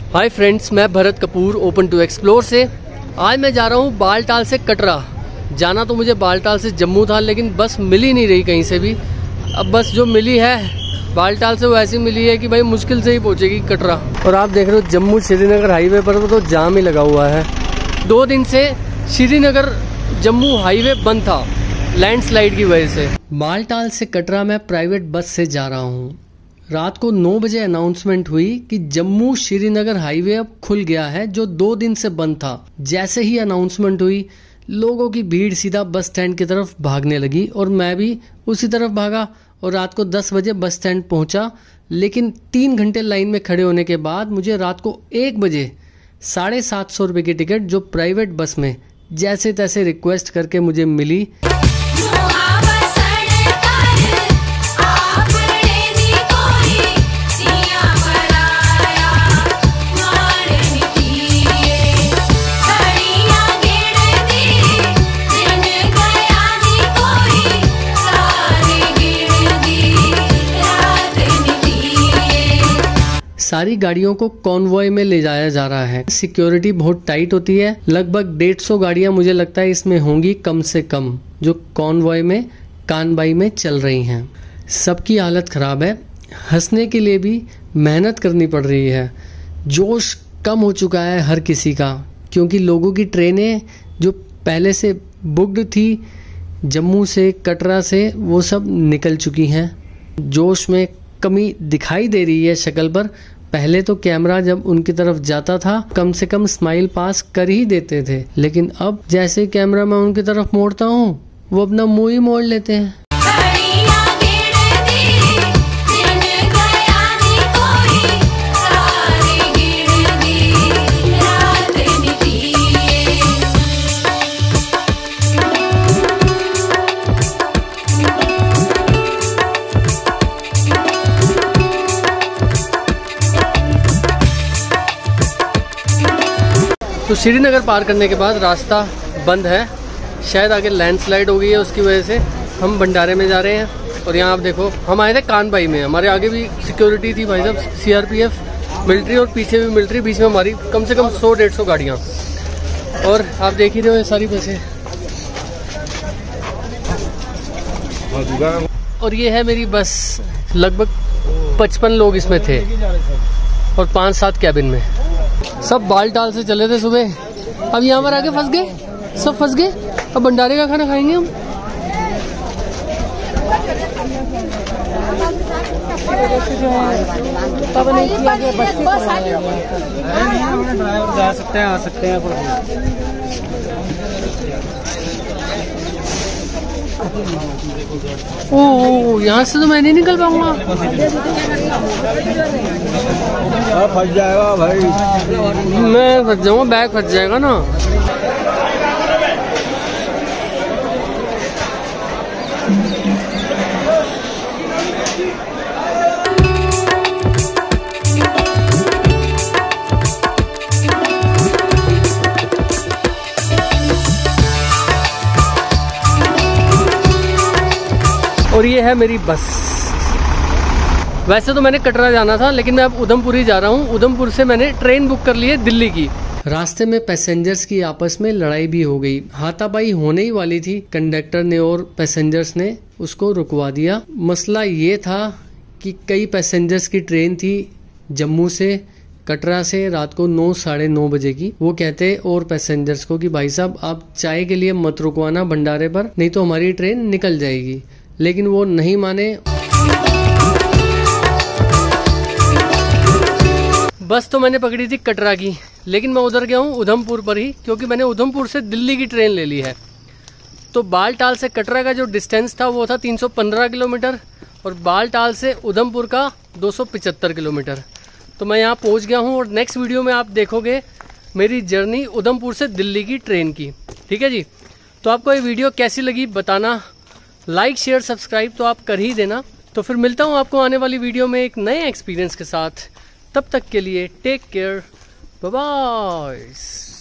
हाय friends, मैं Bharat Kapoor open to explore से। आज मैं जा रहा हूँ बालटाल से कटरा। जाना तो मुझे बालटाल से जम्मू था, लेकिन बस मिल ही नहीं रही कहीं से भी। अब बस जो मिली है बालटाल से वो ऐसी मिली है कि भाई मुश्किल से ही पहुँचेगी कटरा। और आप देख रहे हो जम्मू श्रीनगर हाईवे पर तो जाम ही लगा हुआ है। 2 दिन से श्रीनगर जम्मू हाईवे बंद था लैंडस्लाइड की वजह से। बालटाल से कटरा मैं प्राइवेट बस से जा रहा हूँ। रात को 9 बजे अनाउंसमेंट हुई कि जम्मू श्रीनगर हाईवे अब खुल गया है, जो 2 दिन से बंद था। जैसे ही अनाउंसमेंट हुई, लोगों की भीड़ सीधा बस स्टैंड की तरफ भागने लगी और मैं भी उसी तरफ भागा और रात को 10 बजे बस स्टैंड पहुंचा। लेकिन 3 घंटे लाइन में खड़े होने के बाद मुझे रात को 1 बजे 750 रुपये की टिकट, जो प्राइवेट बस में जैसे तैसे रिक्वेस्ट करके मुझे मिली। सारी गाड़ियों को कॉन्वॉय में ले जाया जा रहा है। सिक्योरिटी बहुत टाइट होती है। लगभग 150 गाड़ियां मुझे लगता है इसमें होंगी कम से कम, जो कॉन्वॉय में कानबाई में चल रही हैं। सबकी हालत ख़राब है। हंसने के लिए भी मेहनत करनी पड़ रही है। जोश कम हो चुका है हर किसी का, क्योंकि लोगों की ट्रेनें जो पहले से बुक्ड थी जम्मू से कटरा से, वो सब निकल चुकी हैं। जोश में कमी दिखाई दे रही है शक्ल पर। पहले तो कैमरा जब उनकी तरफ जाता था कम से कम स्माइल पास कर ही देते थे, लेकिन अब जैसे कैमरा मैं उनकी तरफ मोड़ता हूँ वो अपना मुंह ही मोड़ लेते हैं। तो श्रीनगर पार करने के बाद रास्ता बंद है, शायद आगे लैंडस्लाइड हो गई है, उसकी वजह से हम भंडारे में जा रहे हैं। और यहाँ आप देखो, हम आए थे कानबाई में, हमारे आगे भी सिक्योरिटी थी भाई साहब, CRPF मिलिट्री, और पीछे भी मिलिट्री, बीच में हमारी कम से कम 100-150 गाड़ियाँ। और आप देख ही रहे हो ये सारी बसें। और ये है मेरी बस, लगभग 55 लोग इसमें थे और 5-7 कैबिन में। सब बालटाल से चले थे सुबह, अब यहाँ पर आके फंस गए, सब फंस गए। अब भंडारे का खाना खाएंगे हम। जा सकते हैं, आ सकते हैं। ओह, यहाँ से तो मैं नहीं निकल पाऊंगा। फंस जाएगा भाई, मैं फंस जाऊंगा, बैग फंस जाएगा ना। और ये है मेरी बस। वैसे तो मैंने कटरा जाना था, लेकिन मैं अब उधमपुर ही जा रहा हूँ। उधमपुर से मैंने ट्रेन बुक कर ली है दिल्ली की। रास्ते में पैसेंजर्स की आपस में लड़ाई भी हो गई। हाथापाई होने ही वाली थी। कंडक्टर ने और पैसेंजर्स ने उसको रुकवा दिया। मसला ये था कि कई पैसेंजर्स की ट्रेन थी जम्मू से कटरा से रात को 9-9:30 बजे की। वो कहते और पैसेंजर्स को कि भाई साहब आप चाय के लिए मत रुकवाना भंडारे पर, नहीं तो हमारी ट्रेन निकल जाएगी। लेकिन वो नहीं माने। बस तो मैंने पकड़ी थी कटरा की, लेकिन मैं उधर गया हूँ उधमपुर पर ही, क्योंकि मैंने उधमपुर से दिल्ली की ट्रेन ले ली है। तो बालटाल से कटरा का जो डिस्टेंस था वो था 315 किलोमीटर और बालटाल से उधमपुर का 275 किलोमीटर। तो मैं यहाँ पहुँच गया हूँ और नेक्स्ट वीडियो में आप देखोगे मेरी जर्नी उधमपुर से दिल्ली की ट्रेन की। ठीक है जी। तो आपको ये वीडियो कैसी लगी बताना। लाइक शेयर सब्सक्राइब तो आप कर ही देना। तो फिर मिलता हूँ आपको आने वाली वीडियो में एक नए एक्सपीरियंस के साथ। तब तक के लिए टेक केयर, बाय बाय।